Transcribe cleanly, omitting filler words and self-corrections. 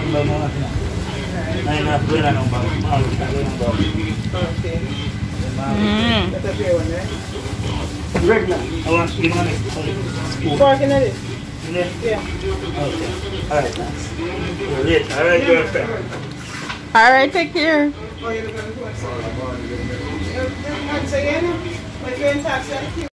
Ba mo na. Nay na pwera ng bag. Maalos na ng bag. Okay. That's a fair one, right? Regular. I want to give money. Fork in it? Yeah. Yeah. Okay. Alright, thanks. You're late. Alright, girlfriend. Alright, take care. Oh, you're looking at the website. My friend talks like you.